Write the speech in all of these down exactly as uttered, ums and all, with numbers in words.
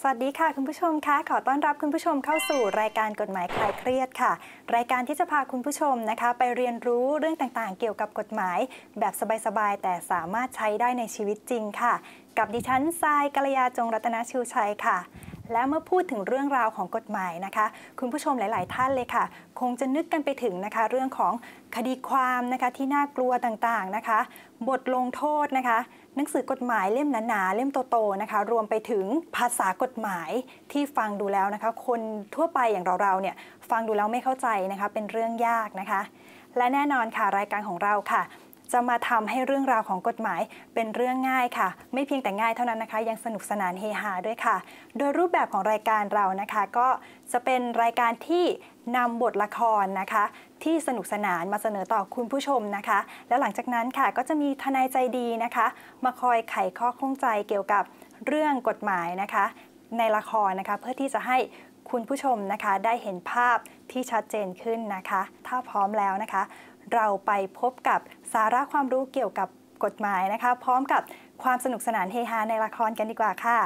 วัสดีค่ะคุณผู้ชมคะขอต้อนรับคุณผู้ชมเข้าสู่รายการกฎหมายคลายเครียดค่ะรายการที่จะพาคุณผู้ชมนะคะไปเรียนรู้เรื่องต่างๆเกี่ยวกับกฎหมายแบบสบายๆแต่สามารถใช้ได้ในชีวิตจริงค่ะกับดิฉันทรายกัลยาจงรัตนชูชัยค่ะและเมื่อพูดถึงเรื่องราวของกฎหมายนะคะคุณผู้ชมหลายๆท่านเลยค่ะคงจะนึกกันไปถึงนะคะเรื่องของคดีความนะคะที่น่ากลัวต่างๆนะคะบทลงโทษนะคะหนังสือกฎหมายเล่มหนาๆเล่มโตๆนะคะรวมไปถึงภาษากฎหมายที่ฟังดูแล้วนะคะคนทั่วไปอย่างเราๆเนี่ยฟังดูแล้วไม่เข้าใจนะคะเป็นเรื่องยากนะคะและแน่นอนค่ะรายการของเราค่ะจะมาทำให้เรื่องราวของกฎหมายเป็นเรื่องง่ายค่ะไม่เพียงแต่ง่ายเท่านั้นนะคะยังสนุกสนานเฮฮาด้วยค่ะโดยรูปแบบของรายการเรานะคะก็จะเป็นรายการที่นำบทละครนะคะที่สนุกสนานมาเสนอต่อคุณผู้ชมนะคะแล้วหลังจากนั้นค่ะก็จะมีทนายใจดีนะคะมาคอยไขข้อข้องใจเกี่ยวกับเรื่องกฎหมายนะคะในละครนะคะเพื่อที่จะให้คุณผู้ชมนะคะได้เห็นภาพที่ชัดเจนขึ้นนะคะถ้าพร้อมแล้วนะคะเราไปพบกับสาระความรู้เกี่ยวกับกฎหมายนะคะพร้อมกับความสนุกสนานเฮฮาในละครกันดีกว่าค่ะ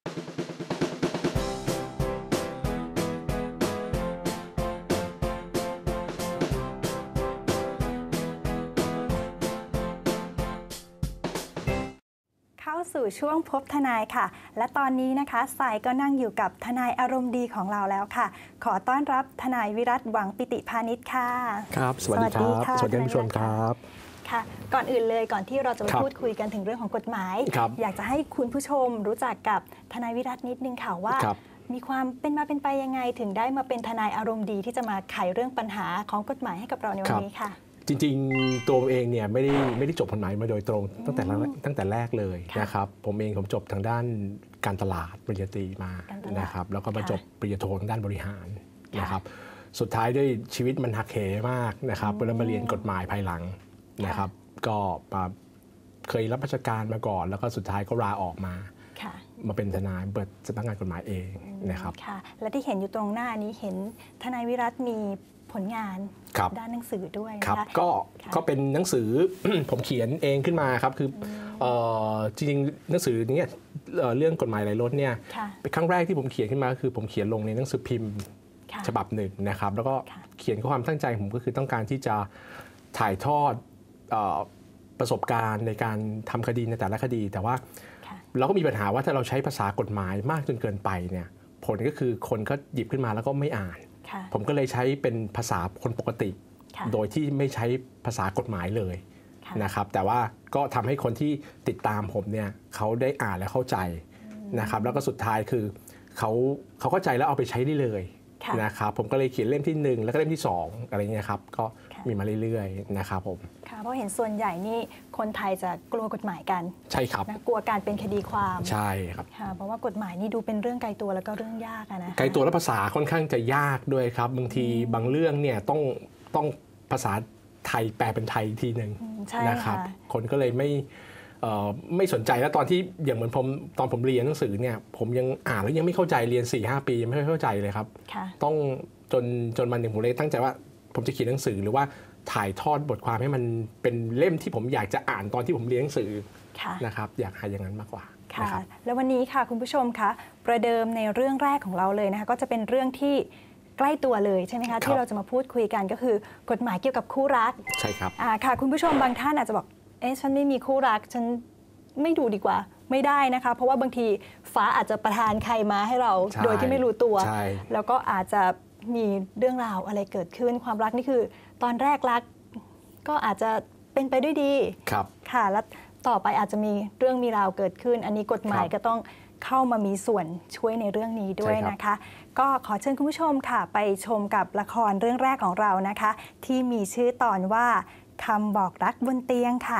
เข้าสู่ช่วงพบทนายค่ะและตอนนี้นะคะสายก็นั่งอยู่กับทนายอารมณ์ดีของเราแล้วค่ะขอต้อนรับทนายวิรัตหวังปิติพานิชค่ะครับสวัสดีครับสวัสดีผู้ชมครับค่ะก่อนอื่นเลยก่อนที่เราจะมาพูดคุยกันถึงเรื่องของกฎหมายอยากจะให้คุณผู้ชมรู้จักกับทนายวิรัตนิดนึงค่ะว่ามีความเป็นมาเป็นไปยังไงถึงได้มาเป็นทนายอารมณ์ดีที่จะมาไขเรื่องปัญหาของกฎหมายให้กับเราในวันนี้ค่ะจริงๆตัวเองเนี่ยไม่ได้ไม่ได้จบกฎหมายมาโดยตรงตั้งแต่ตั้งแต่แรกเลยนะครับผมเองผมจบทางด้านการตลาดปริญญาตรีมานะครับแล้วก็มาจบปริญญาโททางด้านบริหารนะครับสุดท้ายด้วยชีวิตมันหักเหมากนะครับแล้วมาเรียนกฎหมายภายหลังนะครับก็เคยรับราชการมาก่อนแล้วก็สุดท้ายก็ลาออกมามาเป็นทนายเปิดสำนักงานกฎหมายเองนะครับค่ะและที่เห็นอยู่ตรงหน้านี้เห็นทนายวิรัตมีผลงานด้านหนังสือด้วยนะคะก็ก็เป็นหนังสือ ผมเขียนเองขึ้นมาครับคือจริงๆหนังสือนี้เรื่องกฎหมายหลายรถเนี่ยเป็นครั้งแรกที่ผมเขียนขึ้นมาคือผมเขียนลงในหนังสือพิมพ์ฉบับหนึ่งนะครับแล้วก็เขียนความตั้งใจผมก็คือต้องการที่จะถ่ายทอดประสบการณ์ในการทำคดีในแต่ละคดีแต่ว่าเราก็มีปัญหาว่าถ้าเราใช้ภาษากฎหมายมากจนเกินไปเนี่ยผลก็คือคนก็หยิบขึ้นมาแล้วก็ไม่อ่านผมก็เลยใช้เป็นภาษาคนปกติโดยที่ไม่ใช้ภาษากฎหมายเลยนะครับแต่ว่าก็ทำให้คนที่ติดตามผมเนี่ยเขาได้อ่านและเข้าใจนะครับแล้วก็สุดท้ายคือเขาเขาเข้าใจแล้วเอาไปใช้ได้เลยนะครับผมก็เลยเขียนเล่มที่หนึ่งแล้วก็เล่มที่สองอะไรเงี้ยครับก็มีมาเรื่อยๆนะครับผมค่ะเพราะเห็นส่วนใหญ่นี่คนไทยจะกลัวกฎหมายกันใช่ครับนะกลัวการเป็นคดีความใช่ครับค่ะเพราะว่ากฎหมายนี่ดูเป็นเรื่องไกลตัวแล้วก็เรื่องยากนะไกลตัวและภาษาค่อนข้างจะยากด้วยครับบางทีบางเรื่องเนี่ยต้องต้องภาษาไทยแปลเป็นไทยทีหนึ่งนะครับคนก็เลยไม่ไม่สนใจแล้วตอนที่อย่างเหมือนผมตอนผมเรียนหนังสือเนี่ยผมยังอ่านแล้วยังไม่เข้าใจเรียน สี่ห้า ปียังไม่เข้าใจเลยครับต้องจนจนมันหนึ่งผมเลยตั้งใจว่าผมจะเขียนหนังสือหรือว่าถ่ายทอดบทความให้มันเป็นเล่มที่ผมอยากจะอ่านตอนที่ผมเรียนหนังสือนะครับอยากให้อย่างนั้นมากกว่าค่ะแล้ววันนี้ค่ะคุณผู้ชมคะประเดิมในเรื่องแรกของเราเลยนะคะก็จะเป็นเรื่องที่ใกล้ตัวเลยใช่ไหมคะที่เราจะมาพูดคุยกันก็คือกฎหมายเกี่ยวกับคู่รักใช่ครับอ่าค่ะคุณผู้ชมบางท่านอาจจะบอกเอ๊ะฉันไม่มีคู่รักฉันไม่ดูดีกว่าไม่ได้นะคะเพราะว่าบางทีฟ้าอาจจะประทานใครมาให้เราโดยที่ไม่รู้ตัวแล้วก็อาจจะมีเรื่องราวอะไรเกิดขึ้นความรักนี่คือตอนแรกรักก็อาจจะเป็นไปด้วยดีครับค่ะแล้วต่อไปอาจจะมีเรื่องมีราวเกิดขึ้นอันนี้กฎหมายก็ต้องเข้ามามีส่วนช่วยในเรื่องนี้ด้วยนะคะก็ขอเชิญคุณผู้ชมค่ะไปชมกับละครเรื่องแรกของเรานะคะที่มีชื่อตอนว่าคำบอกรักบนเตียงค่ะ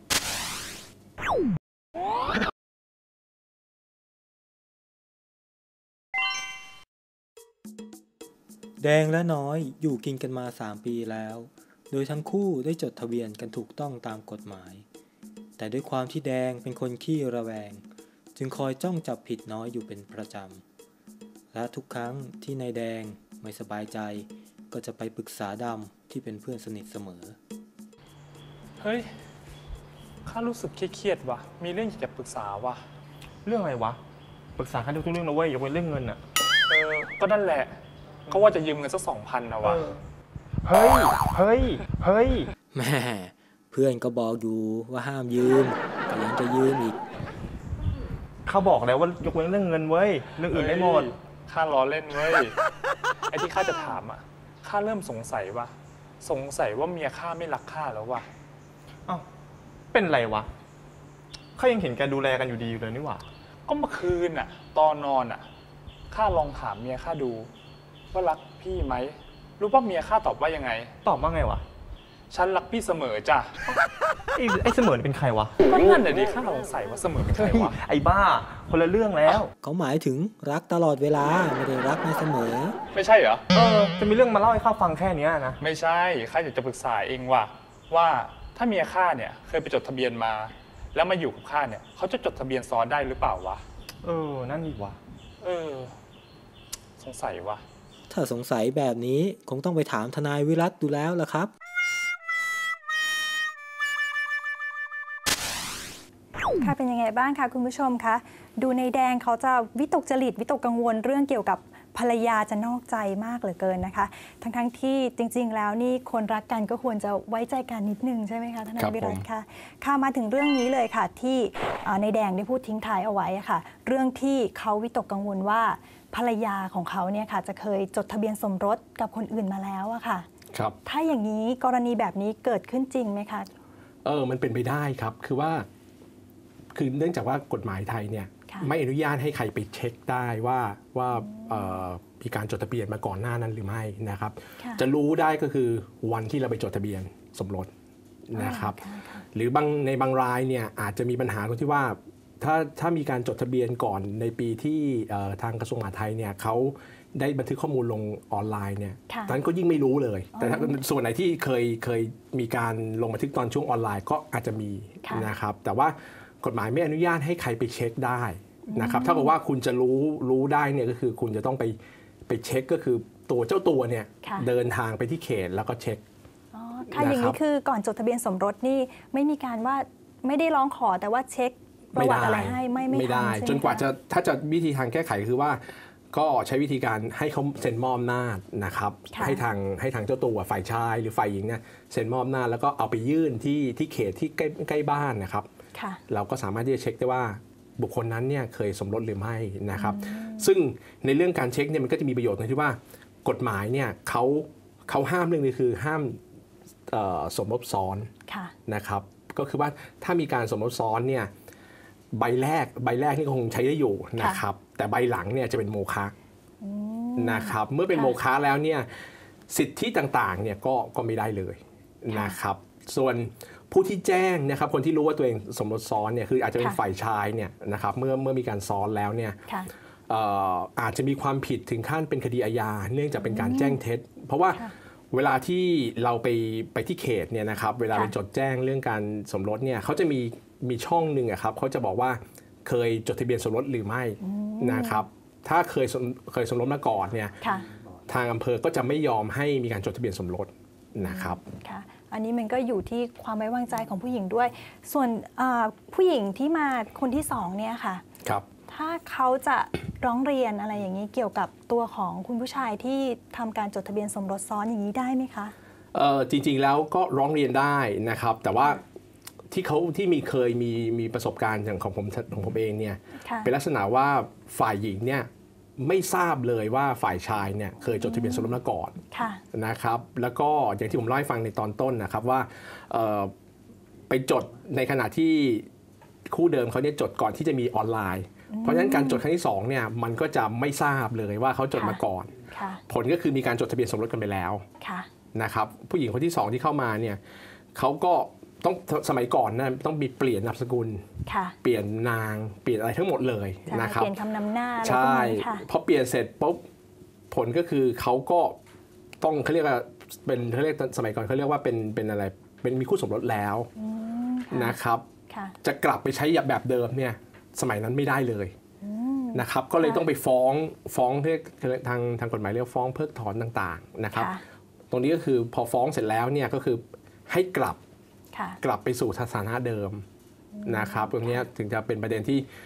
แดงและน้อยอยู่กินกันมาสามปีแล้วโดยทั้งคู่ได้จดทะเบียนกันถูกต้องตามกฎหมายแต่ด้วยความที่แดงเป็นคนขี้ระแวงจึงคอยจ้องจับผิดน้อยอยู่เป็นประจำและทุกครั้งที่นายแดงไม่สบายใจก็จะไปปรึกษาดำที่เป็นเพื่อนสนิทเสมอเฮ้ยข้ารู้สึกเครียดๆว่ะมีเรื่องอยากจะปรึกษาว่ะเรื่องอะไรวะปรึกษากันทุกเรื่องนะเว้ยยกเว้นเรื่องเงินอ่ะเออก็นั่นแหละเขาว่าจะยืมเงินสักสองพันนะวะเฮ้ยเฮ้ยเฮ้ยแม่เพื่อนก็บอกอยู่ว่าห้ามยืมแต่ยังจะยืมอีกเขาบอกแล้วว่ายกเว้นเรื่องเงินเว้ยเรื่องอื่นได้หมดข้าล้อเล่นเว้ยไอ้ที่ข้าจะถามอ่ะข้าเริ่มสงสัยว่าสงสัยว่าเมียข้าไม่รักข้าแล้ววะอ้าวเป็นไรวะข้ายังเห็นแกดูแลกันอยู่ดีอยู่เลยนี่หว่าก็เมื่อคืนอ่ะตอนนอนอ่ะข้าลองถามเมียข้าดูว่ารักพี่ไหมรู้ป่ะเมียข้าตอบว่ายังไงตอบว่าไงวะฉันรักพี่เสมอจ้ะไอ้ไอ้เสมอเป็นใครวะก็นั่นแหละดิข้าสงสัยว่าเสมอเป็นใครวะไอ้บ้าคนละเรื่องแล้วเขาหมายถึงรักตลอดเวลาไม่ได้รักในเสมอไม่ใช่เหรอเออจะมีเรื่องมาเล่าให้ข้าฟังแค่นี้นะไม่ใช่ข้าอยากจะปรึกษาเองว่าว่าถ้าเมียข้าเนี่ยเคยไปจดทะเบียนมาแล้วมาอยู่กับข้าเนี่ยเขาจะจดทะเบียนซ้อนได้หรือเปล่าวะเออนั่นดีวะเออสงสัยวะถ้าสงสัยแบบนี้คงต้องไปถามทนายวิรัตดูแล้วล่ะครับค่ะเป็นยังไงบ้างคะคุณผู้ชมคะดูในแดงเขาจะวิตกจริตวิตกกังวลเรื่องเกี่ยวกับภรรยาจะนอกใจมากเหลือเกินนะคะทั้งทั้งที่จริงๆแล้วนี่คนรักกันก็ควรจะไว้ใจกันนิดนึงใช่ไหมคะทนายวิรัตค่ะค่ะมาถึงเรื่องนี้เลยค่ะที่ในแดงได้พูดทิ้งท้ายเอาไว้ค่ะเรื่องที่เขาวิตกกังวลว่าภรรยาของเขาเนี่ยค่ะจะเคยจดทะเบียนสมรสกับคนอื่นมาแล้วอะค่ะครับถ้าอย่างนี้กรณีแบบนี้เกิดขึ้นจริงไหมคะเออมันเป็นไปได้ครับคือว่าคือเนื่องจากว่ากฎหมายไทยเนี่ยไม่อนุญาตให้ใครไปเช็คได้ว่าว่ามีการจดทะเบียนมาก่อนหน้านั้นหรือไม่นะครับจะรู้ได้ก็คือวันที่เราไปจดทะเบียนสมรสนะครับหรือบางในบางรายเนี่ยอาจจะมีปัญหาตรงที่ว่าถ้าถ้ามีการจดทะเบียนก่อนในปีที่ทางกระทรวงมหาดไทยเนี่ยเขาได้บันทึกข้อมูลลงออนไลน์เนี่ยนั้นก็ยิ่งไม่รู้เลยแต่ถ้าส่วนไหนที่เคยเคยมีการลงบันทึกตอนช่วงออนไลน์ก็อาจจะมีนะครับแต่ว่ากฎหมายไม่อนุญาตให้ใครไปเช็คได้นะครับถ้าเกิดว่าคุณจะรู้รู้ได้เนี่ยก็คือคุณจะต้องไปไปเช็คก็คือตัวเจ้าตัวเนี่ยเดินทางไปที่เขตแล้วก็เช็คอ๋อค่ะอย่างนี้คือก่อนจดทะเบียนสมรสนี่ไม่มีการว่าไม่ได้ร้องขอแต่ว่าเช็คประวัติอะไรให้ไม่ไม่ได้จนกว่าจะถ้าจะวิธีทางแก้ไขคือว่าก็ใช้วิธีการให้เขาเซ็นมอบอำนาจนะครับให้ทางให้ทางเจ้าตัวฝ่ายชายหรือฝ่ายหญิงเนี่ยเซ็นมอบอำนาจแล้วก็เอาไปยื่นที่ที่เขตที่ใกล้ใกล้บ้านนะครับเราก็สามารถที่จะเช็คได้ว่าบุคคลนั้นเนี่ยเคยสมรสหรือไม่นะครับซึ่งในเรื่องการเช็คเนี่ยมันก็จะมีประโยชน์ตรงที่ว่ากฎหมายเนี่ยเขาเขาห้ามเรื่องนี้คือห้ามสมรสซ้อนนะครับก็คือว่าถ้ามีการสมรสซ้อนเนี่ยใบแรกใบแรกนี่คงใช้ได้อยู่นะครับแต่ใบหลังเนี่ยจะเป็นโมฆะนะครับเมื่อเป็นโมฆะแล้วเนี่ยสิทธิต่างๆเนี่ยก็ก็ไม่ได้เลยนะครับส่วนผู้ที่แจ้งนะครับคนที่รู้ว่าตัวเองสมรสซ้อนเนี่ยคืออาจจะเป็นฝ่ายชายเนี่ยนะครับเมื่อเมื่อมีการซ้อนแล้วเนี่ยอาจจะมีความผิดถึงขั้นเป็นคดีอาญาเนื่องจากเป็นการแจ้งเท็จเพราะว่าเวลาที่เราไปไปที่เขตเนี่ยนะครับเวลาไปจดแจ้งเรื่องการสมรสเนี่ยเขาจะมีมีช่องหนึ่งครับเขาจะบอกว่าเคยจดทะเบียนสมรสหรือไม่นะครับถ้าเคยเคยสมรสมาก่อนเนี่ยทางอำเภอก็จะไม่ยอมให้มีการจดทะเบียนสมรสนะครับอันนี้มันก็อยู่ที่ความไว้วางใจของผู้หญิงด้วยส่วนผู้หญิงที่มาคนที่สองเนี่ยค่ะครับถ้าเขาจะร้องเรียนอะไรอย่างนี้เกี่ยวกับตัวของคุณผู้ชายที่ทำการจดทะเบียนสมรสซ้อนอย่างนี้ได้ไหมคะเออจริงๆแล้วก็ร้องเรียนได้นะครับแต่ว่าที่เขาที่มีเคยมีมีประสบการณ์อย่างของผมของผมเองเนี่ยเป็นลักษณะว่าฝ่ายหญิงเนี่ยไม่ทราบเลยว่าฝ่ายชายเนี่ยเคยจดทะเบียนสมรสมาก่อนนะครับแล้วก็อย่างที่ผมเล่าให้ฟังในตอนต้นนะครับว่าไปจดในขณะที่คู่เดิมเขาเนี่ยจดก่อนที่จะมีออนไลน์เพราะฉะนั้นการจดครั้งที่สองเนี่ยมันก็จะไม่ทราบเลยว่าเขาจดมาก่อนผลก็คือมีการจดทะเบียนสมรสกันไปแล้วนะครับผู้หญิงคนที่สองที่เข้ามาเนี่ยเขาก็ต้องสมัยก่อนนะต้องมีเปลี่ยนนามสกุลเปลี่ยนนางเปลี่ยนอะไรทั้งหมดเลยนะครับเปลี่ยนคำนำหน้าใช่พอเปลี่ยนเสร็จปุ๊บผลก็คือเขาก็ต้องเขาเรียกว่าเป็นเขาเรียกสมัยก่อนเขาเรียกว่าเป็นเป็นอะไรเป็นมีคู่สมรสแล้วนะครับจะกลับไปใช้แบบเดิมเนี่ยสมัยนั้นไม่ได้เลยนะครับก็เลยต้องไปฟ้องฟ้องเรียกทางทางกฎหมายเรียกฟ้องเพิกถอนต่างๆนะครับตรงนี้ก็คือพอฟ้องเสร็จแล้วเนี่ยก็คือให้กลับกลับไปสู่สถานะเดิมนะครับตรงนี้ถึงจะเป็นประเด็นที่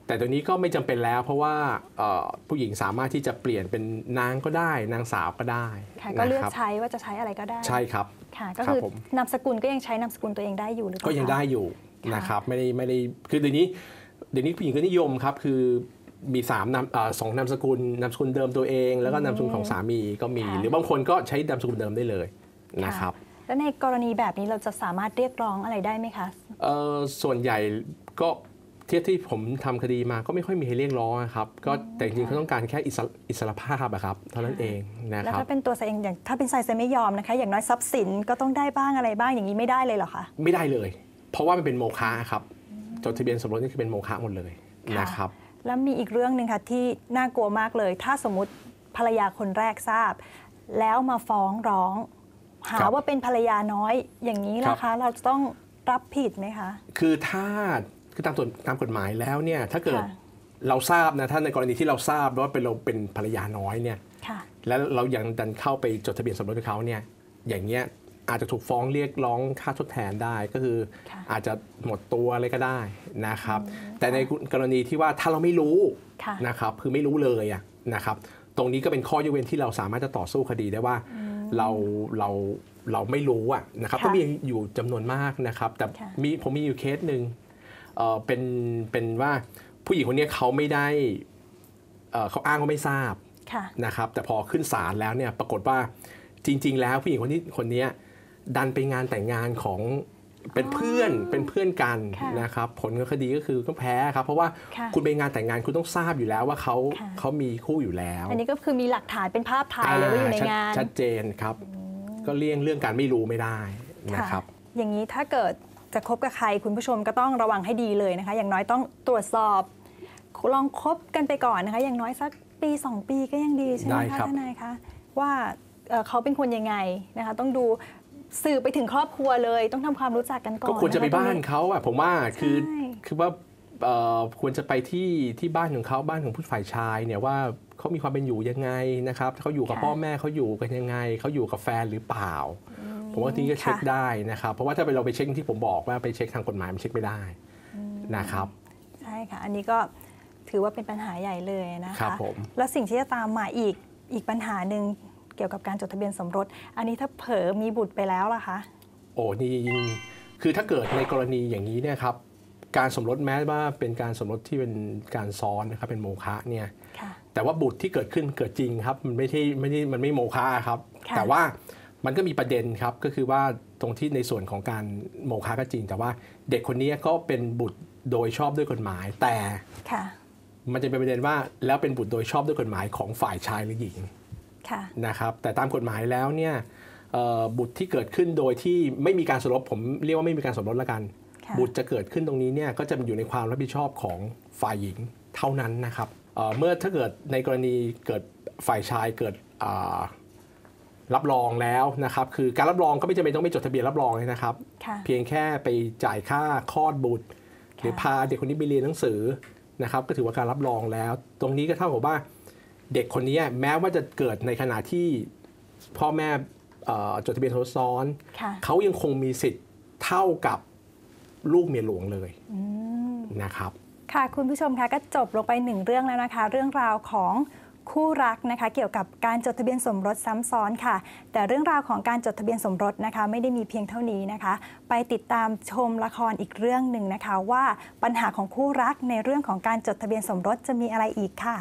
แต่ตัวนี้ก็ไม่จำเป็นแล้วเพราะว่าผู้หญิงสามารถที่จะเปลี่ยนเป็นนางก็ได้นางสาวก็ได้ค่ะก็เลือกใช้ว่าจะใช้อะไรก็ได้ใช่ครับค่ะก็คือนามสกุลก็ยังใช้นามสกุลตัวเองได้อยู่หรือเปล่าก็ยังได้อยู่นะครับไม่ได้ไม่ได้คือเดี๋ยวนี้เดี๋ยวนี้ผู้หญิงก็นิยมครับคือมีสามนามสองนามสกุลนามสกุลเดิมตัวเองแล้วก็นามสกุลของสามีก็มีหรือบางคนก็ใช้นามสกุลเดิมได้เลยนะครับแล้วในกรณีแบบนี้เราจะสามารถเรียกร้องอะไรได้ไหมคะเอ่อส่วนใหญ่ก็เทียบที่ผมทำคดีมาก็ไม่ค่อยมีให้เรียกร้องครับก็แต่จริงๆเขาต้องการแค่อิสรภาพอะครับเท่านั้นเองนะครับแล้วถ้าเป็นตัวเองอย่างถ้าเป็นไซส์ไม่ยอมนะคะอย่างน้อยทรัพย์สินก็ต้องได้บ้างอะไรบ้างอย่างนี้ไม่ได้เลยเหรอคะไม่ได้เลยเพราะว่ามันเป็นโมฆะครับจดทะเบียนสมรสนี่คือเป็นโมฆะหมดเลยนะครับแล้วมีอีกเรื่องหนึ่งค่ะที่น่ากลัวมากเลยถ้าสมมติภรรยาคนแรกทราบแล้วมาฟ้องร้องหาว่าเป็นภรรยาน้อยอย่างนี้นะคะเราจะต้องรับผิดไหมคะคือถ้าคือตามตามกฎหมายแล้วเนี่ยถ้าเกิดเราทราบนะถ้าในกรณีที่เราทราบว่าเป็นเราเป็นภรรยาน้อยเนี่ยแล้วเรายังดันเข้าไปจดทะเบียนสมรสกับเขาเนี่ยอย่างเงี้ยอาจจะถูกฟ้องเรียกร้องค่าทดแทนได้ก็คืออาจจะหมดตัวอะไรก็ได้นะครับแต่ในกรณีที่ว่าถ้าเราไม่รู้นะครับคือไม่รู้เลยอะนะครับตรงนี้ก็เป็นข้อยกเว้นที่เราสามารถจะต่อสู้คดีได้ว่าเราเราเราไม่รู้อะนะครับก็มีอยู่จำนวนมากนะครับแต่มีผมมีอยู่เคสหนึ่งเอ่อเป็นเป็นว่าผู้หญิงคนนี้เขาไม่ได้เอ่อเขาอ้างว่าไม่ทราบนะครับแต่พอขึ้นศาลแล้วเนี่ยปรากฏว่าจริงๆแล้วผู้หญิงคนนี้คนนี้ดันไปงานแต่งงานของเป็นเพื่อนเป็นเพื่อนกันนะครับผลของคดีก็คือก็แพ้ครับเพราะว่าคุณไปงานแต่งงานคุณต้องทราบอยู่แล้วว่าเขาเขามีคู่อยู่แล้วอันนี้ก็คือมีหลักฐานเป็นภาพถ่ายเลยว่าอยู่ในงานชัดเจนครับก็เลี่ยงเรื่องการไม่รู้ไม่ได้นะครับอย่างนี้ถ้าเกิดจะคบกับใครคุณผู้ชมก็ต้องระวังให้ดีเลยนะคะอย่างน้อยต้องตรวจสอบลองคบกันไปก่อนนะคะอย่างน้อยสักปีสองปีก็ยังดีใช่ไหมคะทนายคะว่าเขาเป็นคนยังไงนะคะต้องดูสื่อไปถึงครอบครัวเลยต้องทำความรู้จักกันก่อนก็ควรจะไปบ้านเขาอะผมว่าคือคือว่าควรจะไปที่ที่บ้านของเขาบ้านของผู้ฝ่ายชายเนี่ยว่าเขามีความเป็นอยู่ยังไงนะครับเขาอยู่กับพ่อแม่เขาอยู่กันยังไงเขาอยู่กับแฟนหรือเปล่าผมว่าทีนี้ก็เช็คได้นะครับเพราะว่าถ้าไปเราไปเช็คที่ผมบอกว่าไปเช็คทางกฎหมายมันเช็คไม่ได้นะครับใช่ค่ะอันนี้ก็ถือว่าเป็นปัญหาใหญ่เลยนะคะครับผมแล้วสิ่งที่จะตามมาอีกอีกปัญหาหนึ่งเกี่ยวกับการจดทะเบียนสมรสอันนี้ถ้าเผลอมีบุตรไปแล้วล่ะคะโอ้นี่คือถ้าเกิดในกรณีอย่างนี้เนี่ยครับการสมรสแม้ว่าเป็นการสมรสที่เป็นการซ้อนนะครับเป็นโมฆะเนี่ยแต่ว่าบุตรที่เกิดขึ้นเกิดจริงครับมันไม่ใช่ไม่ได้มันไม่โมฆะครับแต่ว่ามันก็มีประเด็นครับก็คือว่าตรงที่ในส่วนของการโมฆะก็จริงแต่ว่าเด็กคนนี้ก็เป็นบุตรโดยชอบด้วยกฎหมายแต่มันจะเป็นประเด็นว่าแล้วเป็นบุตรโดยชอบด้วยกฎหมายของฝ่ายชายหรือหญิงนะครับแต่ตามกฎหมายแล้วเนี่ยบุตรที่เกิดขึ้นโดยที่ไม่มีการสมรสผมเรียกว่าไม่มีการสมรสละกันบุตรจะเกิดขึ้นตรงนี้เนี่ยก็จะอยู่ในความรับผิดชอบของฝ่ายหญิงเท่านั้นนะครับเมื่อถ้าเกิดในกรณีเกิดฝ่ายชายเกิดรับรองแล้วนะครับคือการรับรองก็ไม่จำเป็นต้องไปจดทะเบียนรับรองเลยนะครับเพียงแค่ไปจ่ายค่าคลอดบุตรหรือพาเด็กคนนี้ไปเรียนหนังสือนะครับก็ถือว่าการรับรองแล้วตรงนี้ก็เท่ากับว่าเด็กคนนี้แม้ว่าจะเกิดในขณะที่พ่อแม่จดทะเบียนสมรสซ้อนเขายังคงมีสิทธิ์เท่ากับลูกเมียหลวงเลยนะครับค่ะคุณผู้ชมคะก็จบลงไปหนึ่งเรื่องแล้วนะคะเรื่องราวของคู่รักนะคะเกี่ยวกับการจดทะเบียนสมรสซ้ำซ้อนค่ะแต่เรื่องราวของการจดทะเบียนสมรสนะคะไม่ได้มีเพียงเท่านี้นะคะไปติดตามชมละครอีกเรื่องหนึ่งนะคะว่าปัญหาของคู่รักในเรื่องของการจดทะเบียนสมรสจะมีอะไรอีกค่ะ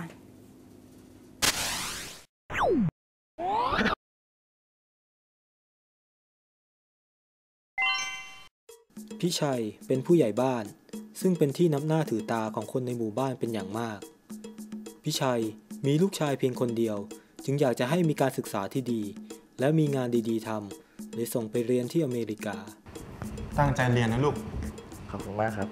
พี่ชัยเป็นผู้ใหญ่บ้านซึ่งเป็นที่นับหน้าถือตาของคนในหมู่บ้านเป็นอย่างมากพี่ชัยมีลูกชายเพียงคนเดียวจึงอยากจะให้มีการศึกษาที่ดีและมีงานดีๆทำเลยส่งไปเรียนที่อเมริกาตั้งใจเรียนนะลูกขอบคุณมากครับ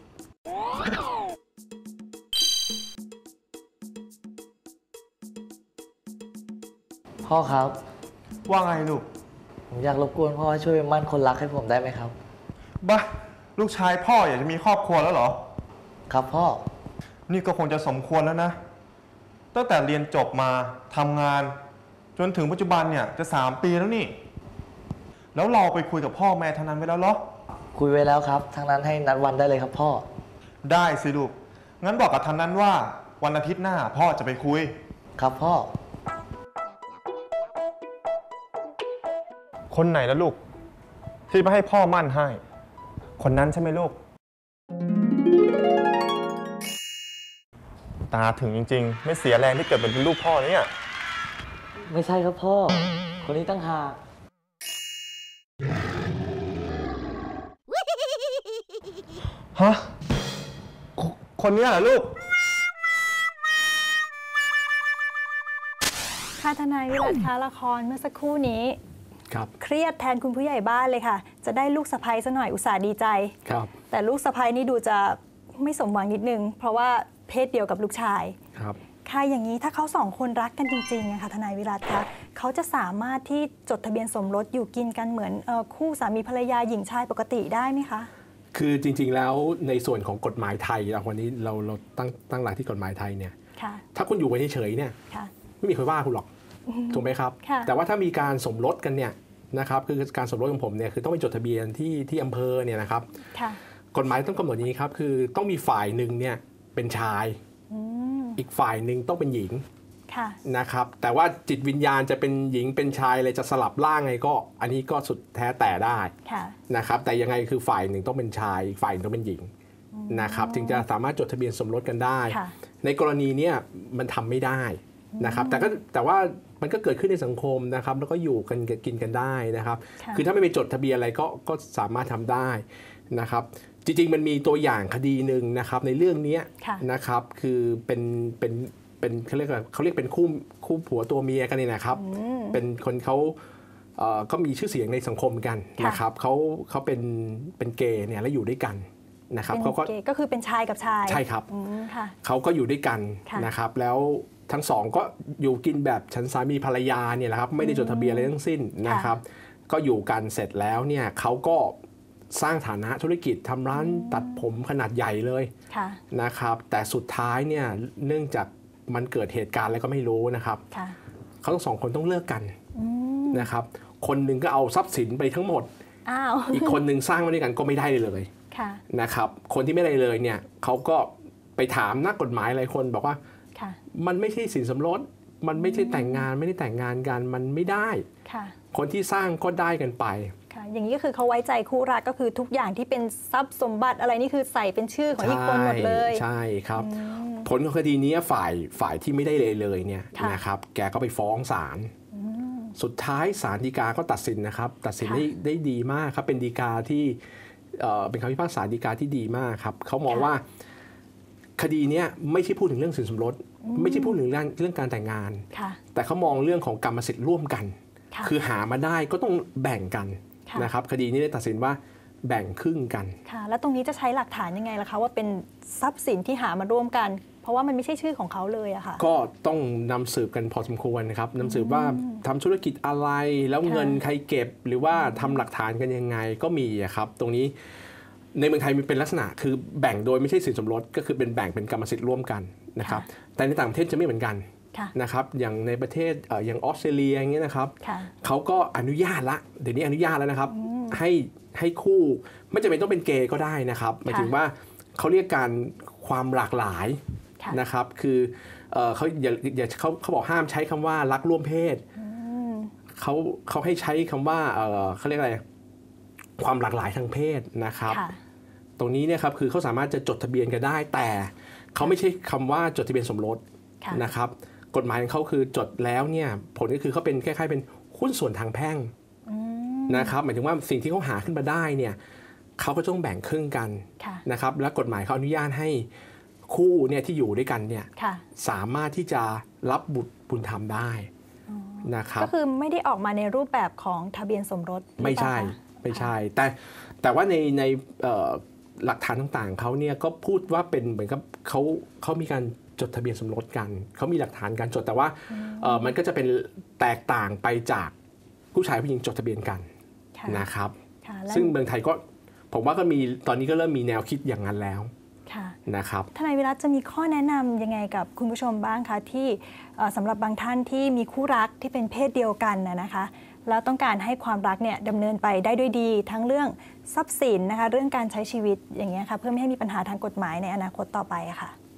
พ่อครับว่าไงลูกผมอยากรบกวนพ่อช่วยมั่นคนรักให้ผมได้ไหมครับบ้าลูกชายพ่ออยากจะมีครอบครัวแล้วเหรอครับพ่อนี่ก็คงจะสมควรแล้วนะตั้งแต่เรียนจบมาทำงานจนถึงปัจจุบันเนี่ยจะสามปีแล้วนี่แล้วเราไปคุยกับพ่อแม่ทางนั้นไว้แล้วเหรอคุยไว้แล้วครับทางนั้นให้นัดวันได้เลยครับพ่อได้สิลูกงั้นบอกกับทันนั้นว่าวันอาทิตย์หน้าพ่อจะไปคุยครับพ่อคนไหนละลูก ที่มาให้พ่อมั่นให้ คนนั้นใช่ไหมลูก ตาถึงจริงๆ ไม่เสียแรงที่เกิดเป็นลูกพ่อเนี่ยไม่ใช่ครับพ่อ คนนี้ตั้งหากฮะ คนนี้เหรอลูกค่ะทนายวิรัติคะละครเมื่อสักครู่นี้ครับเครียดแทนคุณผู้ใหญ่บ้านเลยค่ะ จะได้ลูกสะใภ้ซะหน่อยอุตส่าห์ดีใจครับแต่ลูกสะใภ้นี่ดูจะไม่สมหวังนิดนึง เพราะว่าเพศเดียวกับลูกชายครับค่ะอย่างนี้ถ้าเขาสองคนรักกันจริงๆอะค่ะทนายวิรัติคะเขาจะสามารถที่จดทะเบียนสมรสอยู่กินกันเหมือนเอ่อคู่สามีภรรยาหญิงชายปกติได้ไหมคะคือจริงๆแล้วในส่วนของกฎหมายไทยเราวันนี้เราเราตั้งตั้งหลักที่กฎหมายไทยเนี่ยค่ะถ้าคุณอยู่ไปเฉยๆเนี่ยค่ะไม่มีใครว่าคุณหรอกถูกไหมครับค่ะแต่ว่าถ้ามีการสมรสกันเนี่ยนะครับคือการสมรสของผมเนี่ยคือต้องไปจดทะเบียนที่ที่อำเภอเนี่ยนะครับค่ะกฎหมายต้องกำหนดอย่างนี้ครับคือต้องมีฝ่ายหนึ่งเนี่ยเป็นชายอืมอีกฝ่ายหนึ่งต้องเป็นหญิงค่ะนะครับแต่ว่าจิตวิญญาณจะเป็นหญิงเป็นชายอะไรจะสลับร่างไงก็อันนี้ก็สุดแท้แต่ได้ค่ะนะครับแต่ยังไงคือฝ่ายหนึ่งต้องเป็นชายอีกฝ่ายหนึ่งต้องเป็นหญิงนะครับจึงจะสามารถจดทะเบียนสมรสกันได้ค่ะในกรณีเนี้ยมันทำไม่ได้นะครับแต่ก็แต่ว่ามันก็เกิดขึ้นในสังคมนะครับแล้วก็อยู่กันกินกันได้นะครับค่ะคือถ้าไม่ไปจดทะเบียนอะไรก็ก็สามารถทำได้นะครับจริงๆมันมีตัวอย่างคดีหนึ่งนะครับในเรื่องนี้ค่ะนะครับคือเป็นเป็นเป็นเขาเรียกว่าเขาเรียกเป็นคู่คู่ผัวตัวเมียกันนี่นะครับอืมเป็นคนเขาเอ่อก็มีชื่อเสียงในสังคมกันค่ะนะครับเขาเขาเป็นเป็นเกย์เนี่ยแล้วอยู่ด้วยกันนะครับเป็นเขาก็เกย์ก็คือเป็นชายกับชายใช่ครับอืมค่ะเขาก็อยู่ด้วยกันค่ะนะครับแล้วทั้งสองก็อยู่กินแบบฉันสามีภรรยาเนี่ยแหละครับไม่ได้จดทะเบียนอะไรทั้งสิ้นนะครับก็อยู่กันเสร็จแล้วเนี่ยเขาก็สร้างฐานะธุรกิจทำร้านตัดผมขนาดใหญ่เลยค่ะนะครับแต่สุดท้ายเนี่ยเนื่องจากมันเกิดเหตุการณ์อะไรก็ไม่รู้นะครับค่ะเขาทั้งสองคนต้องเลิกกันอืมนะครับคนหนึ่งก็เอาทรัพย์สินไปทั้งหมดอ้าวอีกคนหนึ่งสร้างมาด้วยกันก็ไม่ได้เลยค่ะนะครับคนที่ไม่ได้เลยเนี่ยเขาก็ไปถามนักกฎหมายหลายคนบอกว่าค่ะมันไม่ใช่สินสมรสมันไม่ใช่แต่งงานไม่ได้แต่งงานกันมันไม่ได้ค่ะคนที่สร้างก็ได้กันไปค่ะ อย่างนี้ก็คือเขาไว้ใจคู่รักก็คือทุกอย่างที่เป็นทรัพย์สมบัติอะไรนี่คือใส่เป็นชื่อของอีกคนหมดเลยใช่ครับ ผลของคดีนี้ฝ่ายฝ่ายที่ไม่ได้เลยเลยเนี่ยค่ะนะครับแกก็ไปฟ้องศาลสุดท้ายศาลฎีกาก็ตัดสินนะครับ ตัดสินค่ะได้ได้ดีมากครับเป็นฎีกาที่เอ่อเป็นคำพิพากษาฎีกาที่ดีมากครับเขามองค่ะว่าคดีเนี้ยไม่ใช่พูดถึงเรื่องสินสมรสไม่ใช่พูดถึงเรื่องเรื่องการแต่งงานค่ะแต่เขามองเรื่องของกรรมสิทธิ์ร่วมกันค่ะคือหามาได้ก็ต้องแบ่งกันค่ะนะครับคดีนี้ได้ตัดสินว่าแบ่งครึ่งกันค่ะ แล้วตรงนี้จะใช้หลักฐานยังไงล่ะคะว่าเป็นทรัพย์สินที่หามาร่วมกัน เพราะว่ามันไม่ใช่ชื่อของเขาเลยอะค่ะก็ต้องนำสืบกันพอสมควรนะครับนำสืบว่าทำธุรกิจอะไรแล้วค่ะเงินใครเก็บ หรือว่าทำหลักฐานกันยังไงก็มีอะครับ ตรงนี้ในเมืองไทยมีเป็นลักษณะคือแบ่งโดยไม่ใช่สินสมรสก็คือเป็นแบ่งเป็นกรรมสิทธิ์ร่วมกันนะครับแต่ในต่างประเทศจะไม่เหมือนกันค่ะนะครับอย่างในประเทศเอ่ออย่างออสเตรเลียอย่างเงี้ยนะครับค่ะเขาก็อนุญาตละเดี๋ยวนี้อนุญาตแล้วนะครับให้ให้คู่ไม่จำเป็นต้องเป็นเกย์ก็ได้นะครับหมายถึงว่าเขาเรียกการความหลากหลายค่ะนะครับคือเอ่อเขาอย่าอย่าเขาเขาบอกห้ามใช้คำว่ารักร่วมเพศเขาเขาให้ใช้คำว่าเอ่อเขาเรียกอะไรความหลากหลายทางเพศนะครับค่ะตรงนี้เนี่ยครับคือเขาสามารถจะจดทะเบียนกันได้ แต่เขาไม่ใช่คำว่าจดทะเบียนสมรสค่ะนะครับกฎหมายของเขาคือจดแล้วเนี่ยผลก็คือเขาเป็นคล้ายๆเป็นหุ้นส่วนทางแพ่งอืมนะครับหมายถึงว่าสิ่งที่เขาหาขึ้นมาได้เนี่ยเขาก็ต้องแบ่งครึ่งกันค่ะนะครับและกฎหมายเขาอนุญาตให้คู่เนี่ยที่อยู่ด้วยกันเนี่ยค่ะสามารถที่จะรับบุตรบุญธรรมได้นะครับก็คือไม่ได้ออกมาในรูปแบบของทะเบียนสมรสไม่ใช่หรือเปล่าคะไม่ใช่แต่แต่ว่าในในเอ่อหลักฐานต่างๆเขาเนี่ยก็พูดว่าเป็นเหมือนกับเขาเขามีการจดทะเบียนสมรสกันเขามีหลักฐานการจดแต่ว่าเอ่อมันก็จะเป็นแตกต่างไปจากผู้ชายผู้หญิงจดทะเบียนกันค่ะนะครับค่ะแล้วซึ่งเมืองไทยก็ผมว่าก็มีตอนนี้ก็เริ่มมีแนวคิดอย่างนั้นแล้วค่ะนะครับทนายวิรัติจะมีข้อแนะนำยังไงกับคุณผู้ชมบ้างคะที่เอ่อสำหรับบางท่านที่มีคู่รักที่เป็นเพศเดียวกันนะนะคะแล้วต้องการให้ความรักเนี่ยดำเนินไปได้ด้วยดี ทั้งเรื่องทรัพย์สินนะคะเรื่องการใช้ชีวิตอย่างเงี้ยค่ะเพื่อไม่ให้มีปัญหาทางกฎหมายในอนาคตต่อไปอะค่ะ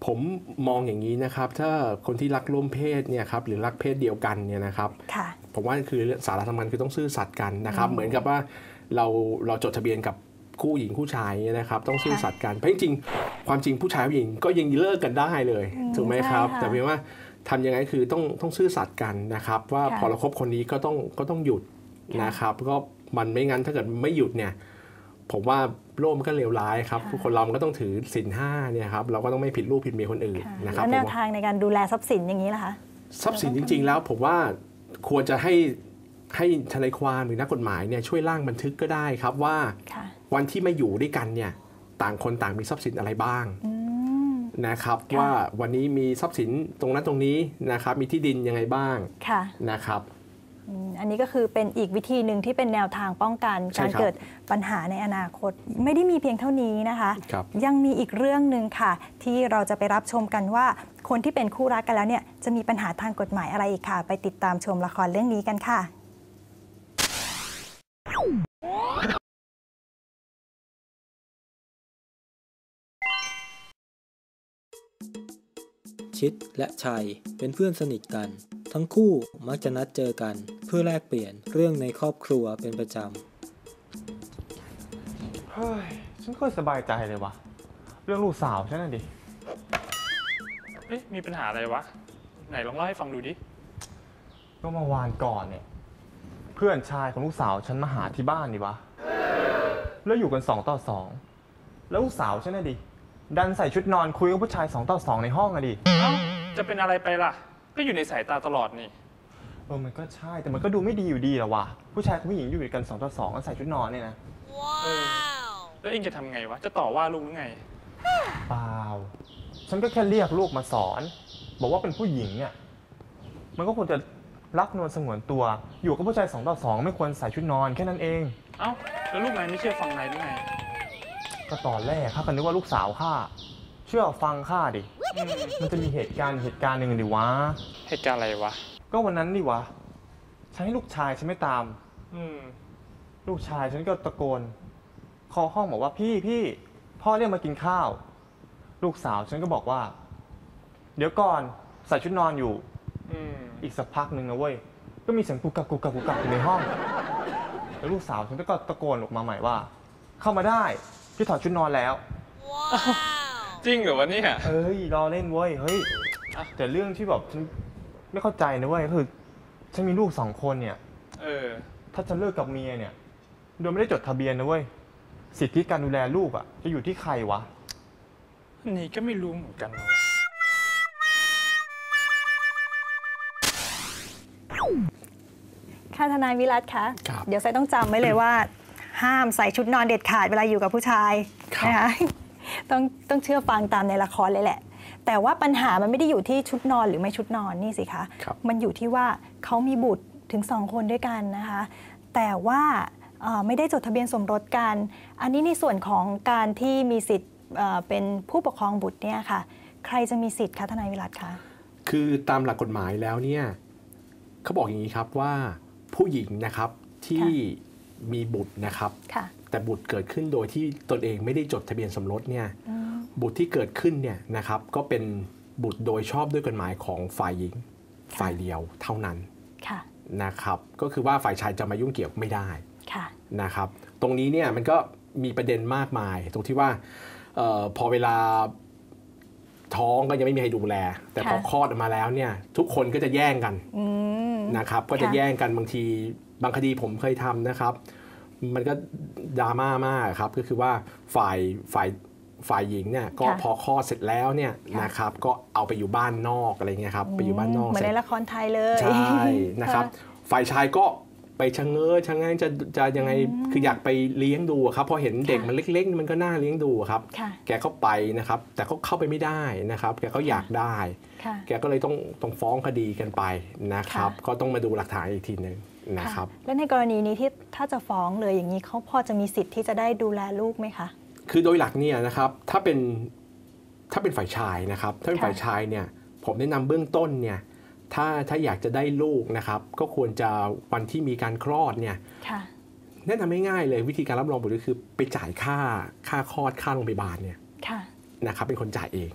ผมมองอย่างนี้นะครับถ้าคนที่รักร่วมเพศเนี่ยครับหรือรักเพศเดียวกันเนี่ยนะครับผมว่าคือสาระสำคัญคือต้องซื่อสัตย์กันนะครับเหมือนกับว่าเราเราจดทะเบียนกับคู่หญิงคู่ชายนะครับต้องซื่อสัตย์กันเพราะจริงๆความจริงผู้ชายผู้หญิงก็ยังเลิกกันได้เลยถูกไหมครับแต่เพียงว่าทำยังไงคือต้องต้องซื่อสัตย์กันนะครับว่าพอเราคบคนนี้ก็ต้องก็ต้องหยุดนะครับก็มันไม่งั้นถ้าเกิดไม่หยุดเนี่ยผมว่าโลกมันก็เลวร้ายครับคนเราก็ต้องถือศีลห้าเนี่ยครับเราก็ต้องไม่ผิดลูกผิดเมียคนอื่นนะครับแล้วแนวทางในการดูแลทรัพย์สินอย่างนี้ล่ะคะทรัพย์สินจริงๆแล้วผมว่าควรจะให้ให้ทนายความหรือนักกฎหมายเนี่ยช่วยร่างบันทึกก็ได้ครับว่าวันที่ไม่อยู่ด้วยกันเนี่ยต่างคนต่างมีทรัพย์สินอะไรบ้างนะครับว่าวันนี้มีทรัพย์สินตรงนั้นตรงนี้นะครับมีที่ดินยังไงบ้างนะครับอันนี้ก็คือเป็นอีกวิธีหนึ่งที่เป็นแนวทางป้องกันการเกิดปัญหาในอนาคตไม่ได้มีเพียงเท่านี้นะคะยังมีอีกเรื่องหนึ่งค่ะที่เราจะไปรับชมกันว่าคนที่เป็นคู่รักกันแล้วเนี่ยจะมีปัญหาทางกฎหมายอะไรอีกค่ะไปติดตามชมละครเรื่องนี้กันค่ะชิดและชัยเป็นเพื่อนสนิทกันทั้งคู่มักจะนัดเจอกันเพื่อแลกเปลี่ยนเรื่องในครอบครัวเป็นประจำเฮ้ยฉันก็สบายใจเลยวะเรื่องลูกสาวฉันน่ะดิเอ๊ะมีปัญหาอะไรวะไหนลองเล่าให้ฟังดูดิก็เมื่อวานก่อนเนี่ยเพื่อนชายของลูกสาวฉันมาหาที่บ้านดิวะแล้วอยู่กันสองต่อสองแล้วลูกสาวฉันน่ะดิดันใส่ชุดนอนคุยกับผู้ชายสองต่อสองในห้องอะดิเอ้าจะเป็นอะไรไปล่ะก็อยู่ในสายตาตลอดนี่เออมันก็ใช่แต่มันก็ดูไม่ดีอยู่ดีแหละวะผู้ชายกับผู้หญิงอยู่ด้วยกันสองต่อสองแล้วใส่ชุดนอนเนี่ยนะเออแล้วเองจะทำไงวะจะต่อว่าลูกหรือไงเปล่าฉันก็แค่เรียกลูกมาสอนบอกว่าเป็นผู้หญิงเนี่ยมันก็ควรจะรักนวลสงวนตัวอยู่กับผู้ชายสองต่อสองไม่ควรใส่ชุดนอนแค่นั้นเองเอ้าแล้วลูกนายไม่เชื่อฟังนายหรือไงก็ตอนแรกข้าก็นึกว่าลูกสาวข้าเชื่อฟังข้าดิมันจะมีเหตุการณ์เหตุการณ์หนึ่งดิวะเหตุการณ์อะไรวะก็วันนั้นดิวะฉันให้ลูกชายฉันไม่ตามลูกชายฉันก็ตะโกนเคาะห้องบอกว่าพี่พี่พ่อเรียกมากินข้าวลูกสาวฉันก็บอกว่าเดี๋ยวก่อนใส่ชุดนอนอยู่อีกสักพักหนึ่งนะเว้ยก็มีเสียงกุกกักกุกกักกุกกักอยู่ในห้องแล้วลูกสาวฉันก็ตะโกนออกมาใหม่ว่าเข้ามาได้พี่ถอดชุดนอนแล้วจริงเหรอวะเนี่ยเฮ้ยรอเล่นเว้ยเฮ้ยแต่เรื่องที่แบบฉันไม่เข้าใจนะเว้ยคือฉันมีลูกสองคนเนี่ยเออถ้าฉันเลิกกับเมียเนี่ยโดยไม่ได้จดทะเบียนนะเว้ยสิทธิการดูแลลูกอ่ะจะอยู่ที่ใครวะนี่ก็ไม่รู้เหมือนกันค่ะทนายวิรัตคะเดี๋ยวไซต้องจำไว้เลยว่าห้ามใส่ชุดนอนเด็ดขาดเวลาอยู่กับผู้ชายนะคะต้องต้องเชื่อฟังตามในละครเลยแหละแต่ว่าปัญหามันไม่ได้อยู่ที่ชุดนอนหรือไม่ชุดนอนนี่สิคะมันอยู่ที่ว่าเขามีบุตรถึงสองคนด้วยกันนะคะแต่ว่าไม่ได้จดทะเบียนสมรสกันอันนี้ในส่วนของการที่มีสิทธิ์เป็นผู้ปกครองบุตรเนี่ยค่ะใครจะมีสิทธิ์คะทนายวิรัตคะคือตามหลักกฎหมายแล้วเนี่ยเขาบอกอย่างนี้ครับว่าผู้หญิงนะครับที่มีบุตรนะครับแต่บุตรเกิดขึ้นโดยที่ตนเองไม่ได้จดทะเบียนสมรสเนี่ยบุตรที่เกิดขึ้นเนี่ยนะครับก็เป็นบุตรโดยชอบด้วยกฎหมายของฝ่ายหญิงฝ่ายเดียวเท่านั้นนะครับก็คือว่าฝ่ายชายจะมายุ่งเกี่ยวไม่ได้นะครับตรงนี้เนี่ยมันก็มีประเด็นมากมายตรงที่ว่าออพอเวลาท้องก็ยังไม่มีใครดูแลแต่พอคลอดออกมาแล้วเนี่ยทุกคนก็จะแย่งกันนะครับก็จะแย่งกันบางทีบางคดีผมเคยทำนะครับมันก็ดราม่ามากครับก็คือว่าฝ่ายฝ่ายฝ่ายหญิงเนี่ยก็พอคลอดเสร็จแล้วเนี่ยนะครับก็เอาไปอยู่บ้านนอกอะไรเงี้ยครับไปอยู่บ้านนอกเหมือนในละครไทยเลยใช่นะครับฝ่ายชายก็ไปชะเง้อชะงั่งจะจะยังไงคืออยากไปเลี้ยงดูครับพอเห็นเด็กมันเล็กๆมันก็น่าเลี้ยงดูครับแกเข้าไปนะครับแต่เขาเข้าไปไม่ได้นะครับแกก็อยากได้แกก็เลยต้องต้องฟ้องคดีกันไปนะครับก็ต้องมาดูหลักฐานอีกทีนึงนะครับและในกรณีนี้ที่ถ้าจะฟ้องเลยอย่างนี้เขาพอจะมีสิทธิ์ที่จะได้ดูแลลูกไหมคะคือโดยหลักเนี่ยนะครับถ้าเป็นถ้าเป็นฝ่ายชายนะครับถ้าเป็นฝ่ายชายเนี่ยผมแนะนำเบื้องต้นเนี่ยถ้าถ้าอยากจะได้ลูกนะครับก็ควรจะวันที่มีการคลอดเนี่ยแนะนำง่ายๆเลยวิธีการรับรองบุตรก็คือไปจ่ายค่าค่าคลอดค่าโรงพยาบาลเนี่ยนะครับเป็นคนจ่ายเอง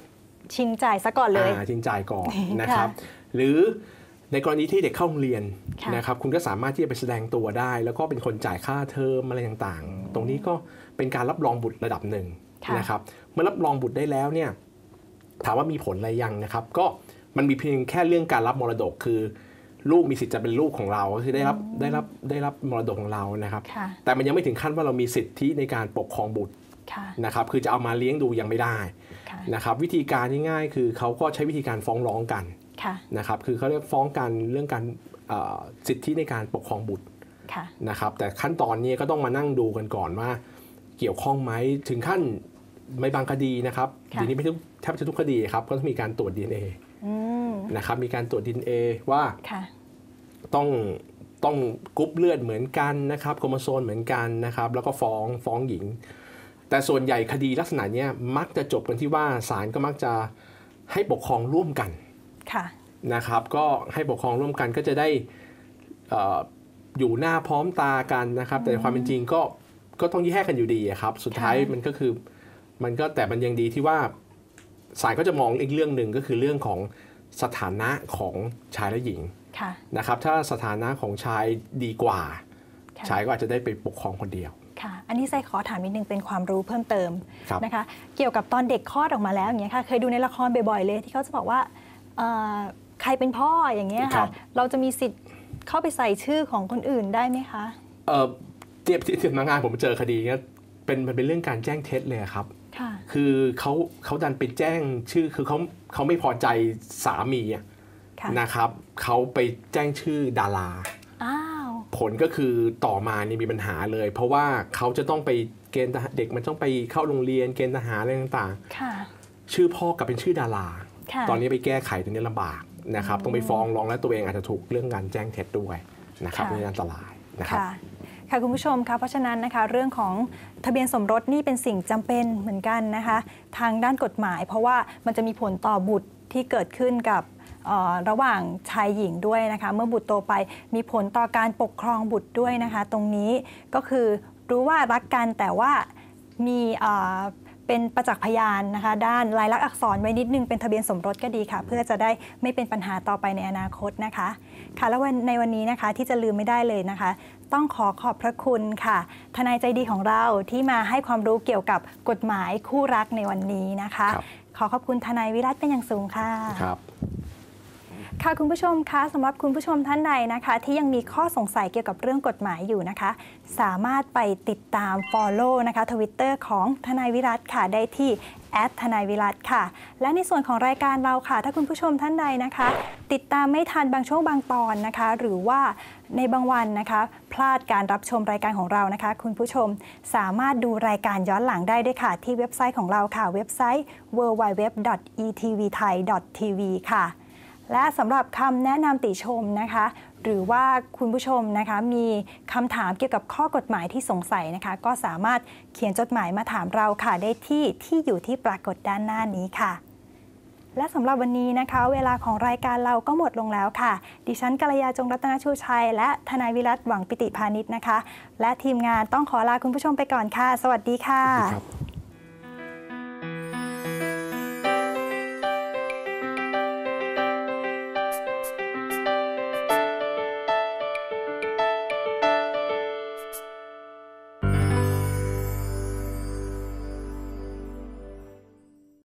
ชิงจ่ายซะก่อนเลยชิงจ่ายก่อนนะครับหรือในกรณีที่เด็กเข้าโรงเรียนนะครับคุณก็สามารถที่จะไปแสดงตัวได้แล้วก็เป็นคนจ่ายค่าเทอมอะไรต่างๆตรงนี้ก็เป็นการรับรองบุตรระดับหนึ่งนะครับเมื่อรับรองบุตรได้แล้วเนี่ยถามว่ามีผลอะไรยังนะครับก็มันมีเพียงแค่เรื่องการรับมรดกคือลูกมีสิทธิ์จะเป็นลูกของเราก็คือได้รับได้รับได้รับมรดกของเรานะครับแต่มันยังไม่ถึงขั้นว่าเรามีสิทธิในการปกครองบุตรนะครับคือจะเอามาเลี้ยงดูยังไม่ได้นะครับวิธีการง่ายๆคือเขาก็ใช้วิธีการฟ้องร้องกันนะครับคือเขาเรียกฟ้องกันเรื่องการสิทธิในการปกครองบุตรนะครับแต่ขั้นตอนนี้ก็ต้องมานั่งดูกันก่อนว่าเกี่ยวข้องไหมถึงขั้นไม่บางคดีนะครับทีนี้ไม่ทุกแทบจะทุกคดีครับก็ต้องมีการตรวจ ดี เอ็น เอ นะครับมีการตรวจ ดี เอ็น เอ ว่าต้องต้องกรุ๊ปเลือดเหมือนกันนะครับโครโมโซมเหมือนกันนะครับแล้วก็ฟ้องฟ้องหญิงแต่ส่วนใหญ่คดีลักษณะนี้มักจะจบกันที่ว่าศาลก็มักจะให้ปกครองร่วมกันนะครับก็ให้ปกครองร่วมกันก็จะได้ อ, อยู่หน้าพร้อมตากันนะครับแต่ความเป็นจริงก็ก็ต้องแยกกันอยู่ดีครับสุดท้ายมันก็คือมันก็แต่มันยังดีที่ว่าศาลก็จะมองอีกเรื่องหนึ่งก็คือเรื่องของสถานะของชายและหญิงนะครับถ้าสถานะของชายดีกว่าชายก็อาจจะได้ไปปกครองคนเดียวค่ะอันนี้ไซขอถามนิดนึงเป็นความรู้เพิ่มเติมนะคะเกี่ยวกับตอนเด็กคลอดออกมาแล้วอย่างเงี้ยค่ะเคยดูในละครบ่อยๆเลยที่เขาจะบอกว่าใครเป็นพ่ออย่างเงี้ยค่ะเราจะมีสิทธิ์เข้าไปใส่ชื่อของคนอื่นได้ไหมคะเออเทียบที่ทำงานผมเจอคดีเนี้ยเป็นมันเป็นเรื่องการแจ้งเท็จเลยครับคือเขาเขาดันไปแจ้งชื่อคือเขาเขาไม่พอใจสามีนะครับเขาไปแจ้งชื่อดาราผลก็คือต่อมานี่มีปัญหาเลยเพราะว่าเขาจะต้องไปเกณฑ์เด็กมันต้องไปเข้าโรงเรียนเกณฑ์ทหารอะไรต่างๆชื่อพ่อกลับเป็นชื่อดาราตอนนี้ไปแก้ไขตรงนี้ลำบากนะครับต้องไปฟ้องร้องและตัวเองอาจจะถูกเรื่องการแจ้งเท็จด้วยนะครับนี่อันตรายนะครับค่ะคุณผู้ชมคะเพราะฉะนั้นนะคะเรื่องของทะเบียนสมรสนี่เป็นสิ่งจำเป็นเหมือนกันนะคะทางด้านกฎหมายเพราะว่ามันจะมีผลต่อบุตรที่เกิดขึ้นกับระหว่างชายหญิงด้วยนะคะเมื่อบุตรโตไปมีผลต่อการปกครองบุตรด้วยนะคะตรงนี้ก็คือรู้ว่ารักกันแต่ว่ามีเป็นประจักษ์พยานนะคะด้านลายลักษณ์อักษรไว้นิดนึงเป็นทะเบียนสมรสก็ดีค่ะเพื่อจะได้ไม่เป็นปัญหาต่อไปในอนาคตนะคะค่ะแล้วในวันนี้นะคะที่จะลืมไม่ได้เลยนะคะต้องขอขอบพระคุณค่ะทนายใจดีของเราที่มาให้ความรู้เกี่ยวกับกฎหมายคู่รักในวันนี้นะคะขอขอบคุณทนายวิรัตเป็นอย่างสูงค่ะครับค่ะคุณผู้ชมคะสำหรับคุณผู้ชมท่านใดนะคะที่ยังมีข้อสงสัยเกี่ยวกับเรื่องกฎหมายอยู่นะคะสามารถไปติดตาม follow นะคะ Twitter ของทนายวิรัตค่ะได้ที่ แอท ทนายวิรัตค่ะและในส่วนของรายการเราค่ะถ้าคุณผู้ชมท่านใดนะคะติดตามไม่ทันบางช่วงบางตอนนะคะหรือว่าในบางวันนะคะพลาดการรับชมรายการของเรานะคะคุณผู้ชมสามารถดูรายการย้อนหลังได้ด้วยค่ะที่เว็บไซต์ของเราค่ะเว็บไซต์ ดับเบิลยู ดับเบิลยู ดับเบิลยู ดอท อี ที วี ไทย ดอท ที วี ค่ะและสำหรับคำแนะนำติชมนะคะหรือว่าคุณผู้ชมนะคะมีคำถามเกี่ยวกับข้อกฎหมายที่สงสัยนะคะก็สามารถเขียนจดหมายมาถามเราค่ะได้ที่ที่อยู่ที่ปรากฏด้านหน้านี้ค่ะและสำหรับวันนี้นะคะเวลาของรายการเราก็หมดลงแล้วค่ะดิฉันกัลยาจงรัตนชูชัยและทนายวิรัตหวังปิติพานิชนะคะและทีมงานต้องขอลาคุณผู้ชมไปก่อนค่ะสวัสดีค่ะ